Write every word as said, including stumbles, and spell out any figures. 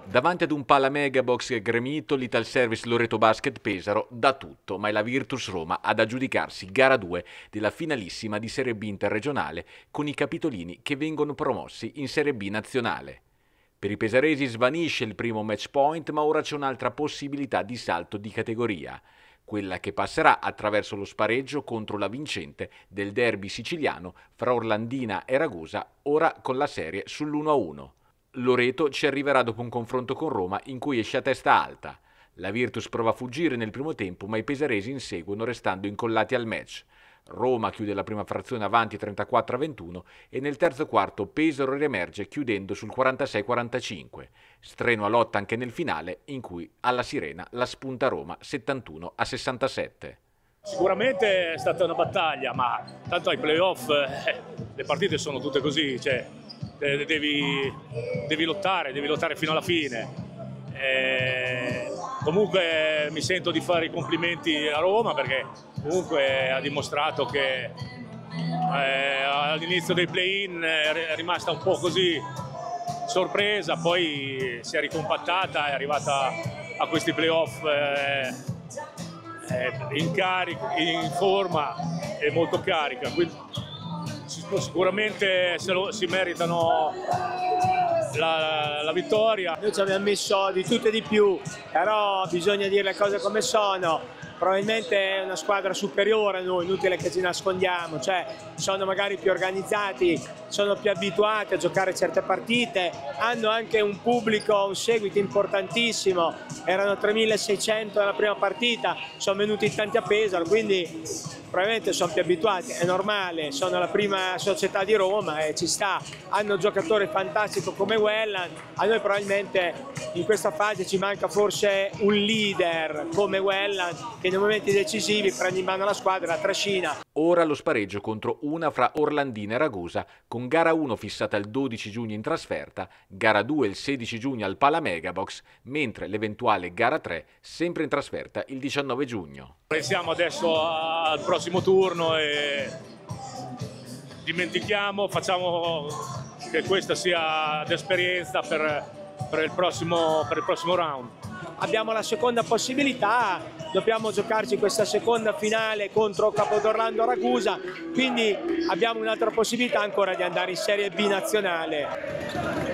Davanti ad un Palamegabox gremito, l'Italservice Loreto Basket Pesaro dà tutto, ma è la Virtus Roma ad aggiudicarsi gara due della finalissima di Serie B interregionale con i capitolini che vengono promossi in Serie B nazionale. Per i pesaresi svanisce il primo match point, ma ora c'è un'altra possibilità di salto di categoria, quella che passerà attraverso lo spareggio contro la vincente del derby siciliano fra Orlandina e Ragusa, ora con la serie sull'uno a uno. Loreto ci arriverà dopo un confronto con Roma in cui esce a testa alta. La Virtus prova a fuggire nel primo tempo, ma i pesaresi inseguono restando incollati al match. Roma chiude la prima frazione avanti trentaquattro a ventuno e nel terzo quarto Pesaro riemerge chiudendo sul quarantasei a quarantacinque. Strenua lotta anche nel finale in cui alla sirena la spunta Roma settantuno a sessantasette. Sicuramente è stata una battaglia, ma tanto ai playoff eh, le partite sono tutte così, cioè Devi, devi lottare, devi lottare fino alla fine. E comunque mi sento di fare i complimenti a Roma perché comunque ha dimostrato che eh, all'inizio dei play-in è rimasta un po' così sorpresa, poi si è ricompattata, è arrivata a questi playoff eh, eh, in, carica, in forma e molto carica. Quindi, sicuramente se lo, si meritano la, la vittoria. Noi ci abbiamo messo di tutto e di più, però bisogna dire le cose come sono. Probabilmente è una squadra superiore a noi, inutile che ci nascondiamo, cioè sono magari più organizzati, sono più abituati a giocare certe partite, hanno anche un pubblico, un seguito importantissimo, erano tremilaseicento nella prima partita, sono venuti in tanti a Pesaro, quindi probabilmente sono più abituati, è normale, sono la prima società di Roma e ci sta, hanno un giocatore fantastico come Welland, a noi probabilmente in questa fase ci manca forse un leader come Welland che nei momenti decisivi prende in mano la squadra e la trascina. Ora lo spareggio contro una fra Orlandina e Ragusa, con gara uno fissata il dodici giugno in trasferta, gara due il sedici giugno al Palamegabox, mentre l'eventuale gara tre sempre in trasferta il diciannove giugno. Pensiamo adesso al prossimo turno e dimentichiamo, facciamo che questa sia d'esperienza per, per, il prossimo, per il prossimo round. Abbiamo la seconda possibilità, dobbiamo giocarci questa seconda finale contro Capodorlando Ragusa, quindi abbiamo un'altra possibilità ancora di andare in Serie B nazionale.